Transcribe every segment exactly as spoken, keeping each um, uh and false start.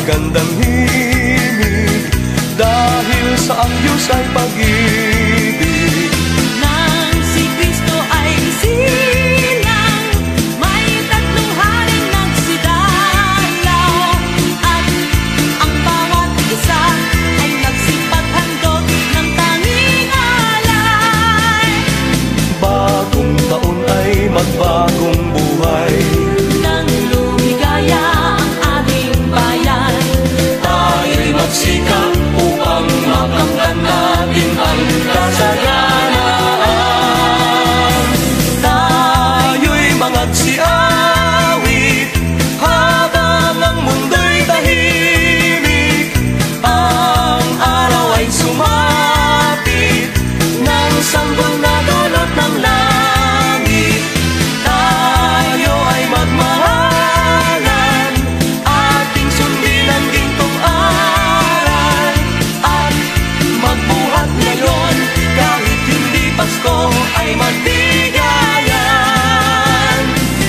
magagandang himig, dahil sa ang Diyos ay pag-ibig. Nang si Kristo ay silang, may tatlong haring nagsidalaw, at ang bawat isa ay nagsipaghandog ng tanging alay. Bagong taon ay magbagong buhay, Nang lumigaya ang ating bayan, tayo'y magsikap upang makamtan natin ang kasalanan. Tayo'y magsiawit habang ang mundo'y tahimik, ang araw ay sumapit ng sanggol na dulot ng langit. Tayo ay magmahalan, ating sundin ang gintong aral, at magbuhat ngayon kahit hindi Pasko ay magbigayan.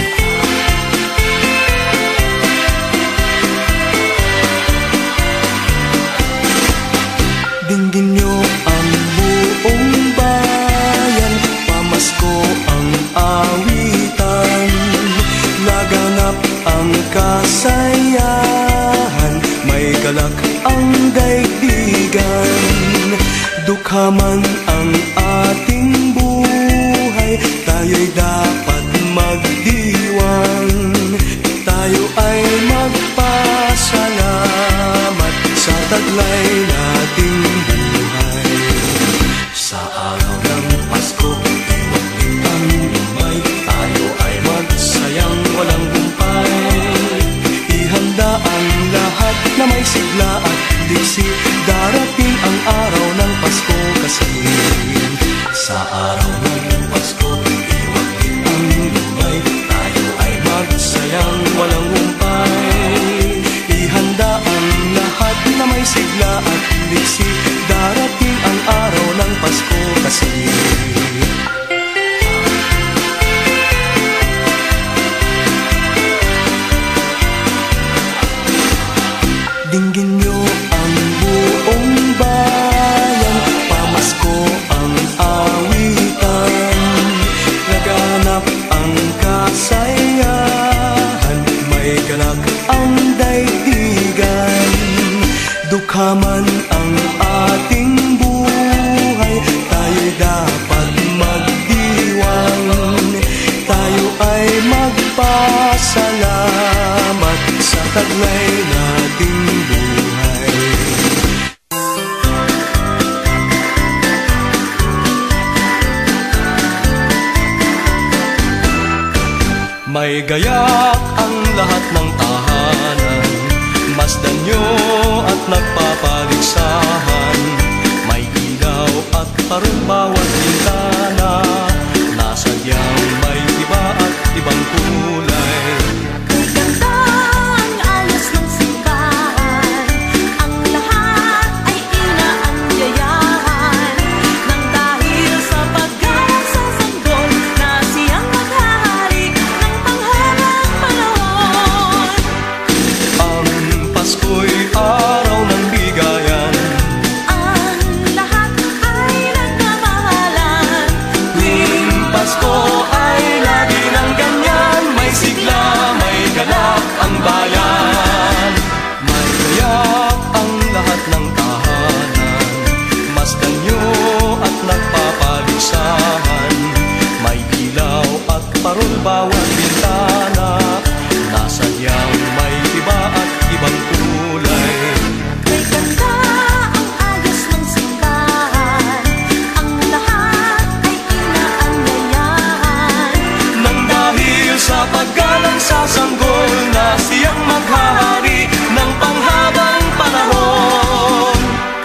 Dinggin niyo ang buong bayan, pamasko ang awitan, laganap ang kasayahan, may galak ang daigdigan. Dukha man ang ating buhay, tayo'y dapat magdiwang, tayo ay magpasalamat sa taglay nating buhay. Sa araw ng Pasko, iwag din ang lumay, tayo ay magsayang walang humpay. Ihanda ang lahat na may sigla at diksi, darating ang araw ng Pasko kasi. Sa araw ng Pasko, iwag din ang lumay, tayo ay magsayang walang humpay. Ihanda ang lahat na may sigla at diksi, darating ang araw ng Pasko kasi. Dinggin niyo ang buong bayan, pamasko ang awitan, laganap ang kasayahan, may galak ang daigdigan. Dukha man ang ating buhay, tayo'y dapat magdiwang, tayo ay magpasalamat sa taglay nating buhay. May gayak ang lahat ng tahanan, masdan nyo at nagpapaligsahan, may ilaw at parang bawat bintana, nasadyang may iba at ibang kulay. Ganda ang ayos ng simbahan, ang lahat ay inaanyayahan, nang dahil sa paggalang sa sanggol na siyang maghahari ng panghabang panahon. Ang Pasko'y araw ng bigayan, Ang lahat ay nagmamahalan, tuwing Pasko ay lagi ng ganyan, may sigla, may galak ang bayan. May gayak ang lahat ng tahanan, masdan nyo at nagpapaligsahan, may ilaw at parol bawat bintana, nasadyang may iba at ibang kulay. may ganda ang ayos ng simbahan, ang lahat ay inaanyayahan, Nang dahil sa paggalang sa sanggol na siyang maghahari ng panghabang panahon.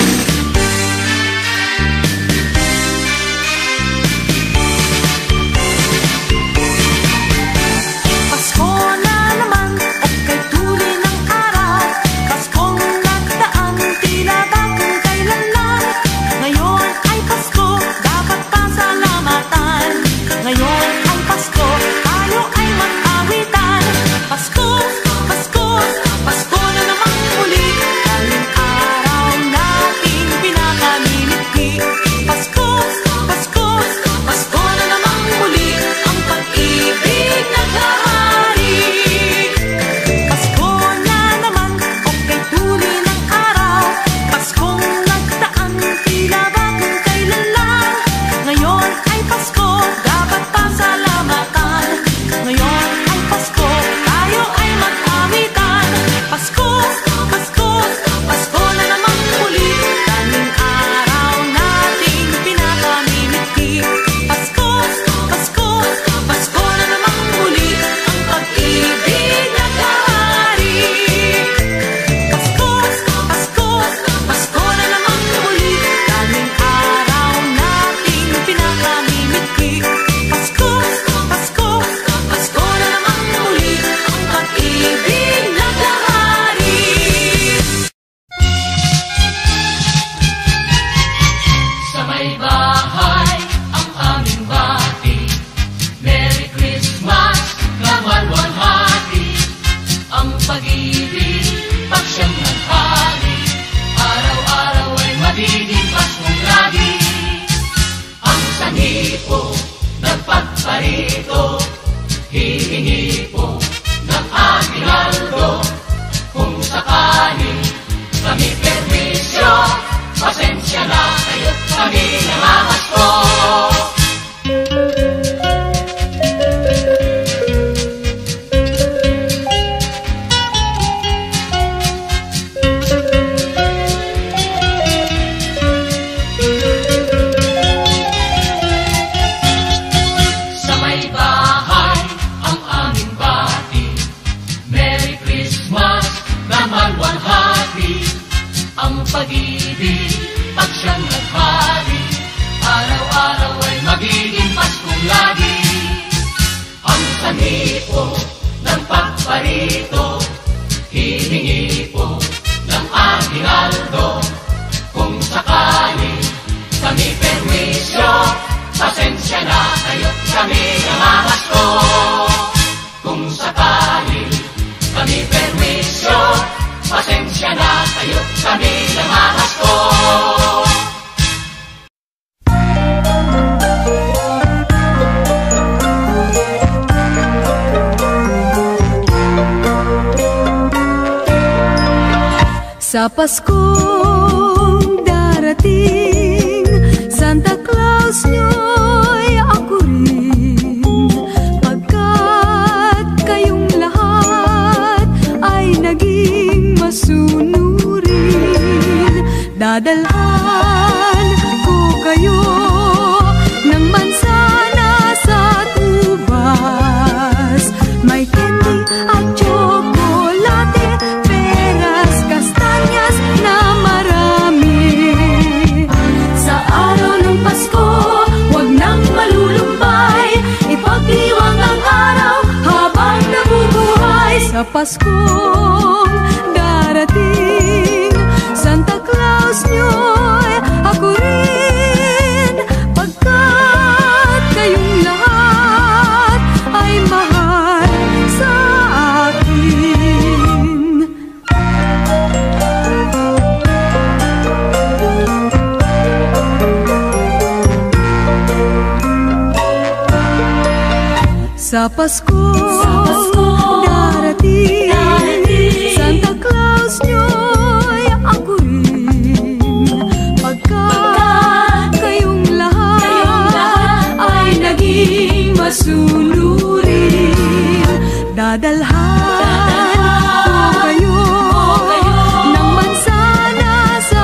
Pasko na naman at kay tuli ng araw, Paskong nagdaang tila ba kung kailan lang. Ngayon ay Pasko, dapat pasalamatan. Ngayon ay Pasko, tayo ay mag-awitan. po ng pagparito, hihingi po ng aming aldo. Kung sakali kami permisyo, pasensya na kayo, kami namamasko. Kung sakali kami permisyo, pasensya na kayo, kami namamasko. Sa Paskong darating, Santa Claus nyo'y ako rin. Pagkat kayong lahat ay naging masunurin, dadalhan ko kayo ng mansana sa tubas. May candy at chocolate, peras, kastanyas na marami. Sa araw ng Pasko, huwag nang malulumbay, ipagdiwang ang araw habang nabubuhay. Sa Paskong darating, Santa Claus nyo'y ako rin. Pagkat kayong lahat ay mahal sa akin. Sa Paskong darating, Santa Claus nyo'y ako rin. Pagkat kayong lahat ay naging masunurin, dadalhan ko kayo ng mansana sa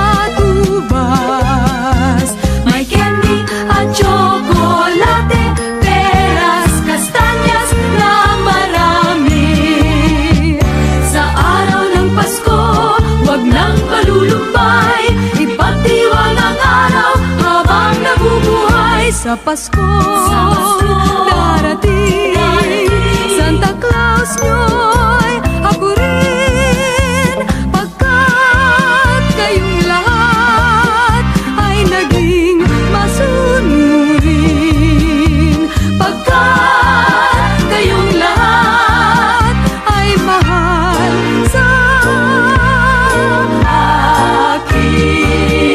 tubas. May candy at chocolate, peras, kastanyas na marami. Sa araw ng Pasko, huwag nang malulumbay, ipagdiwang ang araw habang nabubuhay. Sa Pasko darating, Santa Claus nyo'y ako rin. Pagkat kayong lahat ay naging masunurin, pagkat kayong lahat ay mahal sa akin.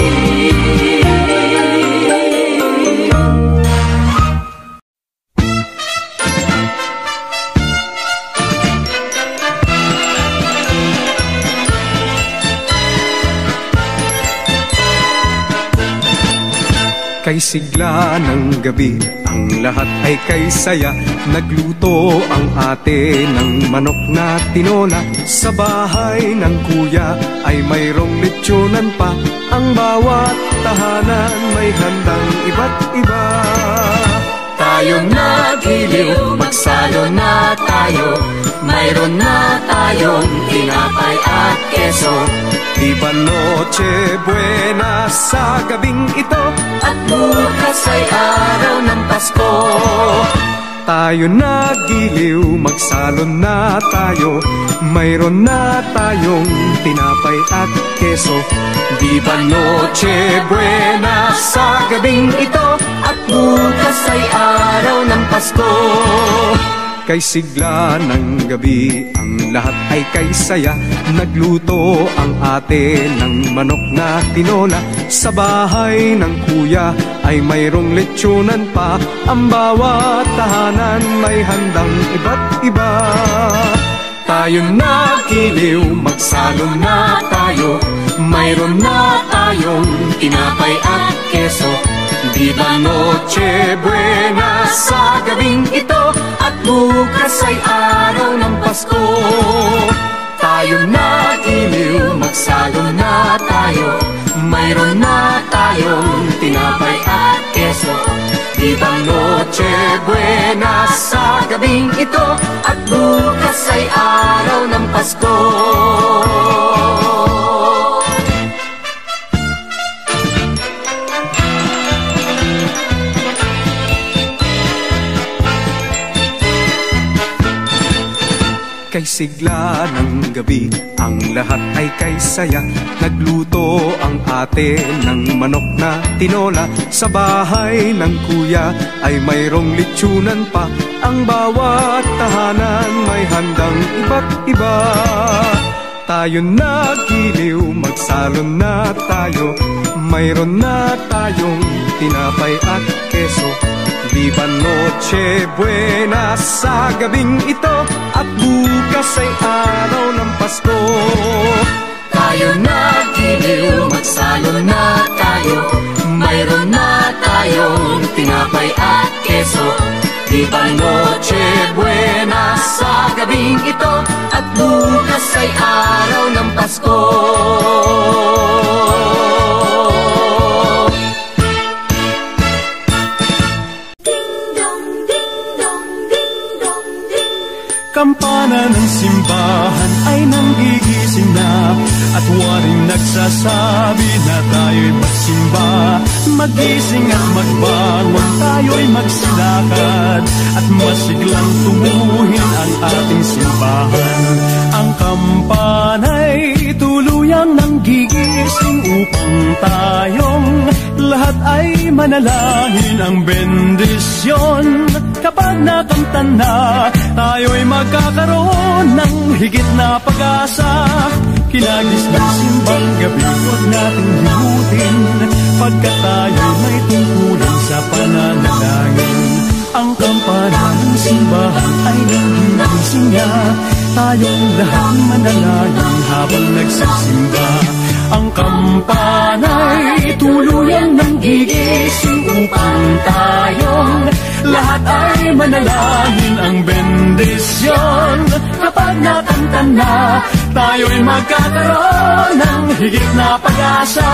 Kay sigla ng gabi, ang lahat ay kay saya. Nagluto ang ate ng manok na tinola. Sa bahay ng kuya ay mayroong lechonan pa. Ang bawat tahanan may handang iba't iba. Tayong nagiliw, magsalo na tayo. Mayroon na tayong tinapay at keso. Di ba Noche Buena sa gabing ito? At bukas ay araw ng Pasko. Tayo nagiliw, magsalon na tayo. Mayroon na tayong tinapay at keso. Di ba Noche Buena sa gabing ito? At bukas ay araw ng Pasko. Kay sigla ng gabi, ang lahat ay kay saya. Nagluto ang ate ng manok na tinola. Sa bahay ng kuya ay mayroong lechonan pa. Ang bawat tahanan may handang iba't iba. Tayo nagiliw, magsalo na tayo. Mayroon na tayong tinapay at keso. Di ba Noche Buena sa gabing ito? At bukas ay araw ng Pasko. Tayo nagiliw, magsalo na tayo. Mayroon na tayong tinapay at keso. Di ba Noche Buena sa gabing ito? At bukas ay araw ng Pasko. kay sigla ng gabi, ang lahat ay kay saya. Nagluto ang ate ng manok na tinola. Sa bahay ng kuya ay mayroong litsunan pa. Ang bawat tahanan may handang iba't iba. Tayo nagiliw, magsalon na tayo. Mayroon na tayong tinapay at keso. Viva Noche Buena sa gabing ito, at bukas ay araw ng Pasko. Tayo nagiliw, magsalon na tayo. Mayroon na tayong tinapay at keso. Viva Noche Buena sa gabing ito, at bukas ay araw ng Pasko. Kampana ng simbahan ay nanggigising na, at waring nagsasabi na tayo'y magsimba. Magising at magbangon, tayo'y magsilakad, at masiglang tumuhin ang ating simbahan. Ang kampana'y tuluyang nanggigising upang tayong lahat ay manalangin ang bendisyon. Kapag nakanta na, tayo'y magkakaroon ng higit na pag-asa. Kinagis ng simbang gabi, huwag nating limutin, pagkat tayo'y may tungkulin sa pananalangin. Ang kampana ng simbahan ay nanggigising niya, tayong lahat manalangin habang nagsisimba. Ang kampana'y tuluyang nanggigising upang tayong lahat ay manalangin ang bendisyon. Kapag nakanta na, tayo'y magkakaroon ng higit na pag-asa.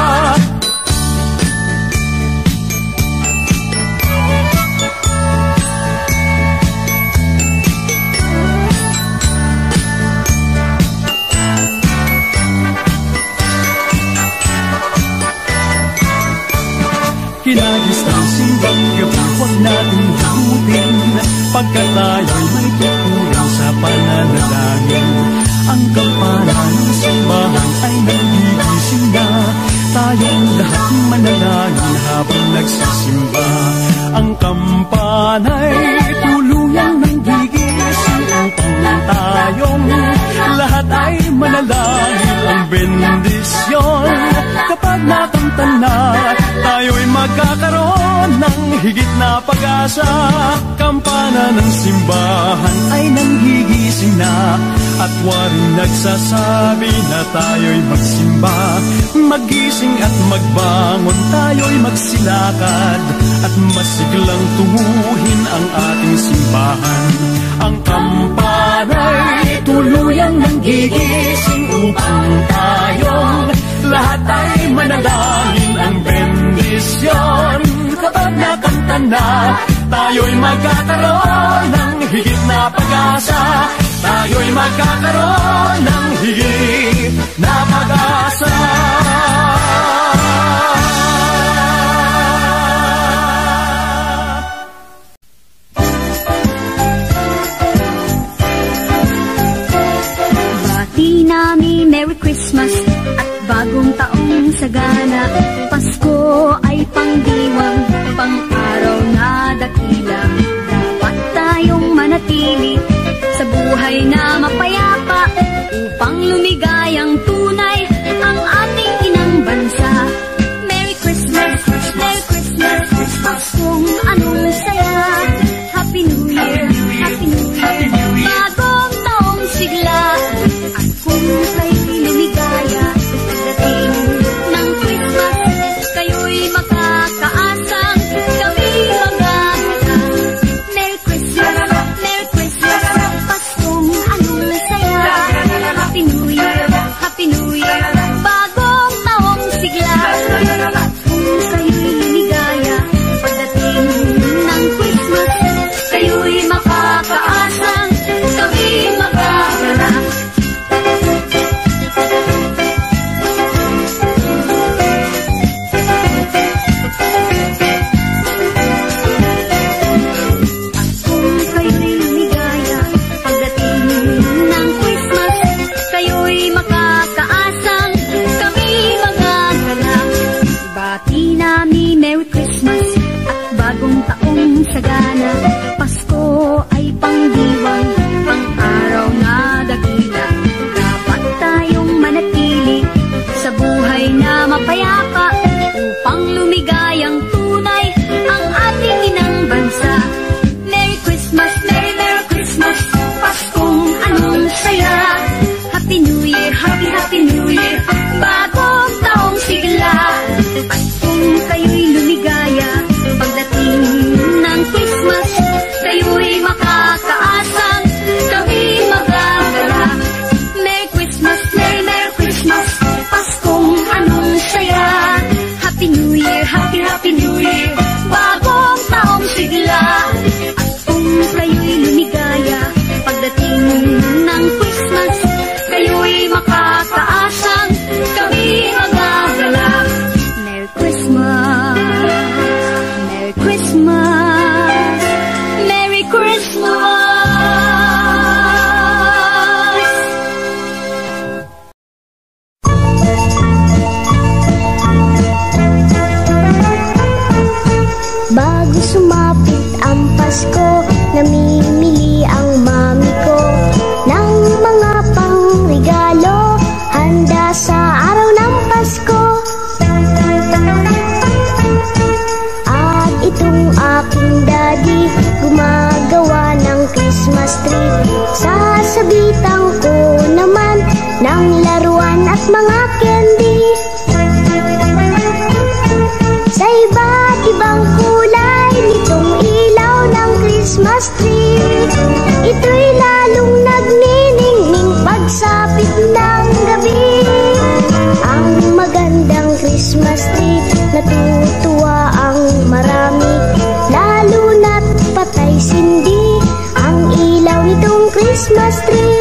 Kinagis ng simbang gabi, huwag natin limutin, pagkat tayo'y may tungkulin sa pananalangin. Ang kampana ng simbahan ay nanggigising na, tayong lahat manalangin habang nagsisimba. Ang kampana'y tuluyang nanggigising upang tayong lahat ay manalangin ang bendisyon. Kapag nakanta na, tayo'y magkakaroon ng higit na pag-asa. Kampana ng simbahan ay nanggigising na, at waring nagsasabi na tayo'y magsimba. Magising at magbangon, tayo'y magsilakad, at masiglang tumuhin ang ating simbahan. Ang kampana'y tuluyang nanggigising upang tayong lahat ay manalangin ang bendisyon. Kapag nakanta na, tayo'y magkakaroon ng higit na pag-asa. Tayo'y magkakaroon ng higit na pag-asa. Bati namin Merry Christmas at bagong taong sagana. Pasko ay pangdiwang, pang-araw na dakila. Dapat tayong manatili sa buhay na mapayapa, upang lumigayang tunay ang ating inang bansa. Merry Christmas, Merry Christmas, Paskong anong saya. Happy New Year, Happy New Year, bagong taong sigla. At kung kayo'y lumigaya pagdating ng Christmas, kayo'y makakaasang kami magkakasal. Merry Christmas, Merry Christmas, Paskong anong saya. sabitang ko naman ng laruan at mga candy. Sa iba't ibang kulay nitong ilaw ng Christmas tree, ito'y lalong nagniningning pagsapit ng gabi. Ang magandang Christmas tree, natutuwa ang marami, lalo na't patay sindi ang ilaw nitong Christmas tree.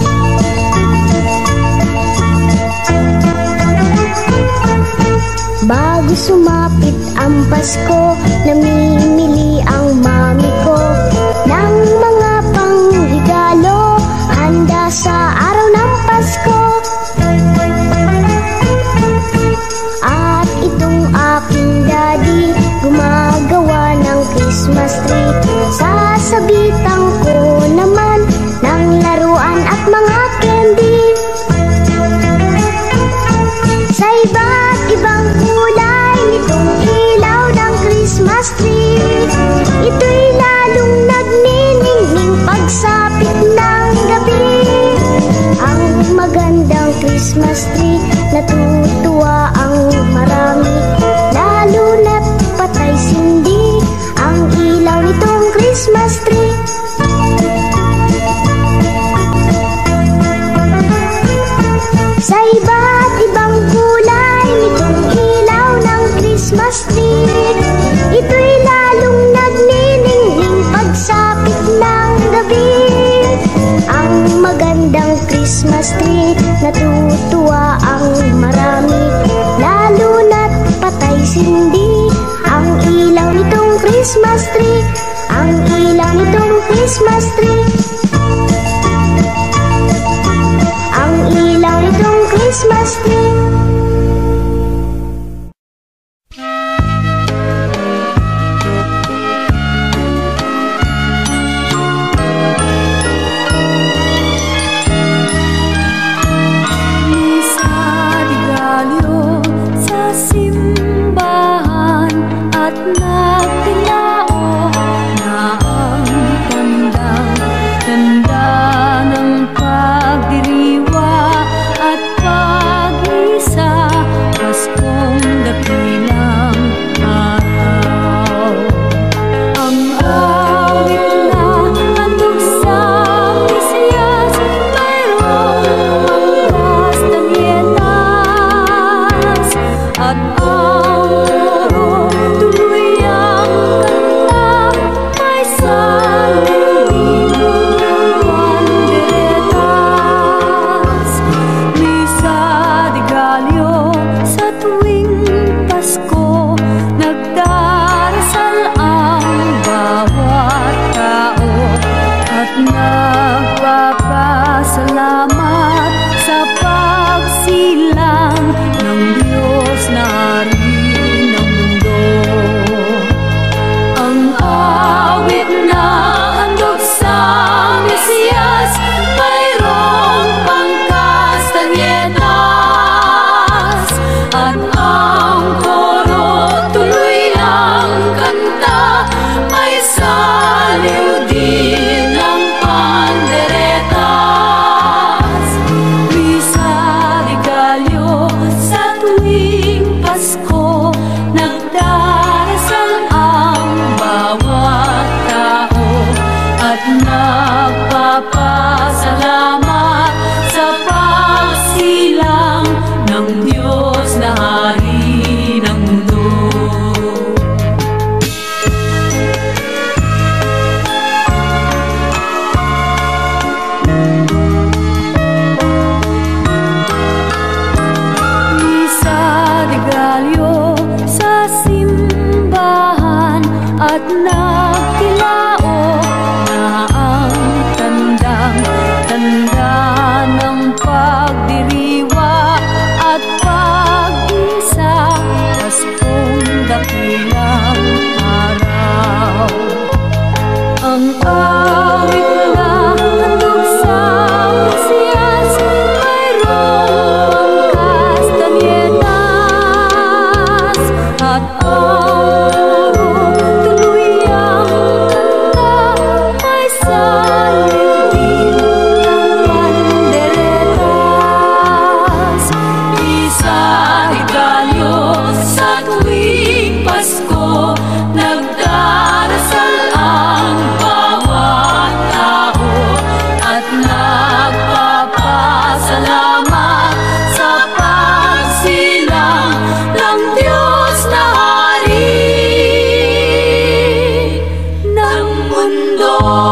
Bago sumapit ang Pasko, namimili ang mami ko ng mga pangregalo, handa sa araw ng Pasko. At itong aking daddy, gumagawa ng Christmas tree. Sasabitan ko naman ng laruan at mga candy. Sa iba't ibang kulay nitong ilaw ng Christmas tree, ito'y lalong nagniningning pagsapit ng gabi. Ang magandang Christmas tree, natutuwa ang marami, lalo na't patay sindi ang ilaw nitong Christmas tree. Sa iba't ibang kulay nitong ilaw ng Christmas tree, ito'y lalong nagniningning pagsapit ng gabi. Ang magandang Christmas tree, natutuwa ang marami, lalo na't patay sindi ang ilaw nitong Christmas tree. Ang ilaw nitong Christmas tree, ang ilaw nitong Christmas tree. At nagtilao na ang tandang mundo.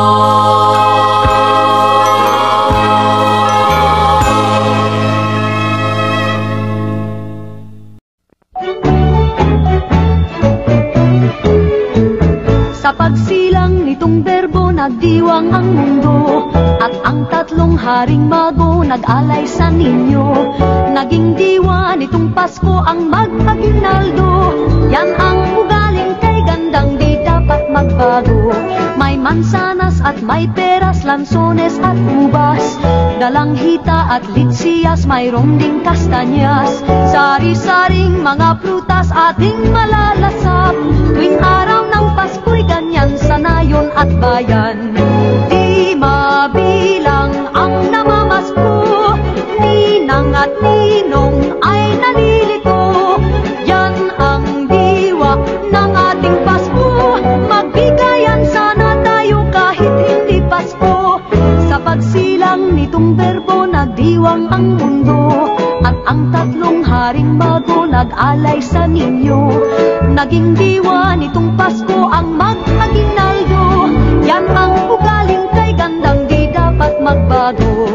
Sa pagsilang nitong berbo, nagdiwang ang mundo, at ang tatlong haring mago nag-alay sa ninyo. Naging diwa nitong Pasko ang mag-aginaldo. Yan ang ugaling kay gandang di dapat magbago. May mansanas at may peras, lansones at ubas, dalang hita at litsiyas, mayroong ding kastanyas. Sari-saring mga prutas ating malalasap. Tuwing araw ng Pasko'y ganyan sa nayon at bayan. Di mabilang ang namamasko, ninang at ninong ay nalilito. Yan ang diwa ng ating Pasko, magbigayan sana tayo kahit hindi Pasko. Sa pagsilang nitong berbo, nagdiwang ang mundo, at ang tatlong haring bago nag-alay sa ninyo. Naging diwa nitong Pasko ang mag-aginaldo. Yan ang ugaling kay gandang di dapat magbago.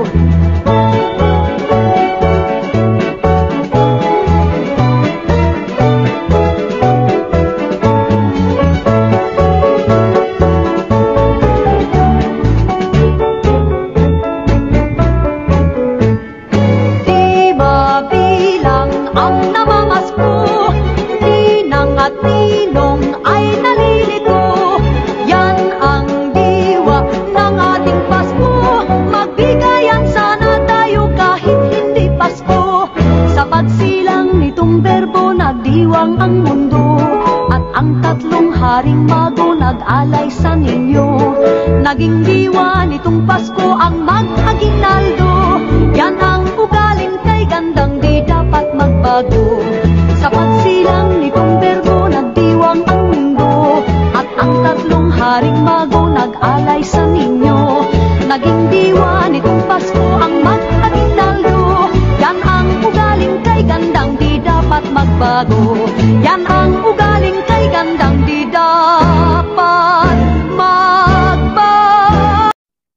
Nagdiwang ang mundo, at ang tatlong haring mago nag-alay sa ninyo. Naging diwa nitong Pasko ang mag-aginaldo. Yan ang ugaling kay gandang di dapat magbago. Sa pagsilang nitong berbo, nagdiwang ang mundo, at ang tatlong haring mago nag-alay sa ninyo. Naging diwa nitong Pasko ang mag-aginaldo. Yan ang ugaling kay gandang di dapat magbago. Yan ang ugaling kay gandang di dapat magbago.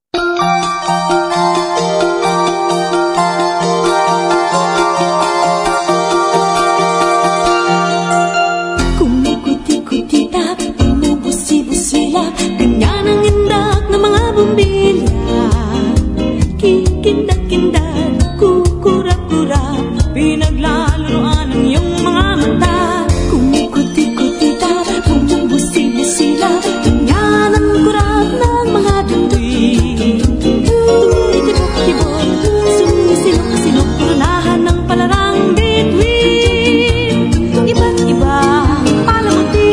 Kumikuti-kutita, bumubusi-busila, ganyan ang indak ng mga bumbilya. Kikindak-kindak, kukurap-kurap, pinaglalaroan ng iyong mga mata. Kumikuti-kutita, bumubusi-busila, ganyan ang kurap ng mga bituin. Tumitibok-tibok, sumisinok-sinok, purunahan ng palarang bituin. Iba't iba palamuti,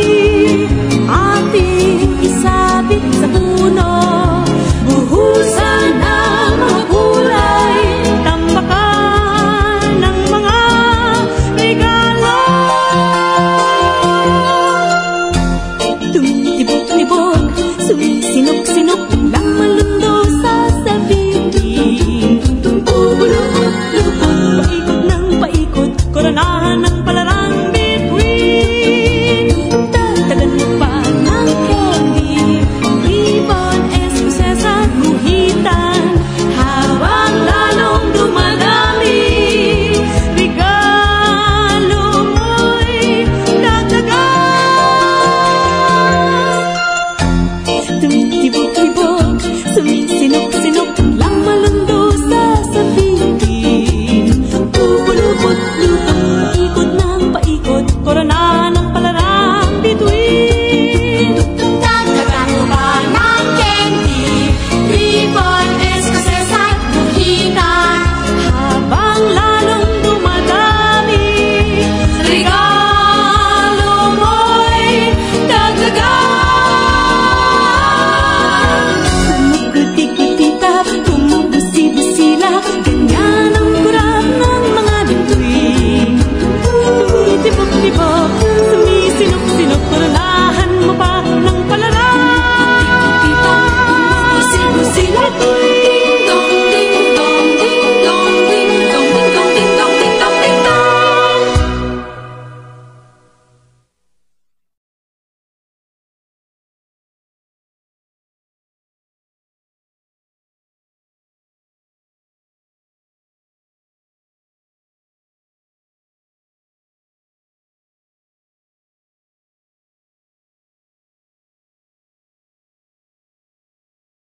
ating isabit sa puno. Buhusan ng mga kulay, tambakan ng mga regalo. Tumitibok-tibok, sumisinok-sinok, biglang malundo sa sabihin. Bubulupot-lupot, paikot ng paikot, koronahan ng palarang bituin. Tatagan mo pa ng candy, ibon, eskuses at guhitan, habang lalong dumadami, regalo mo'y dagdagan. Tumitibok-tibok, sumisinok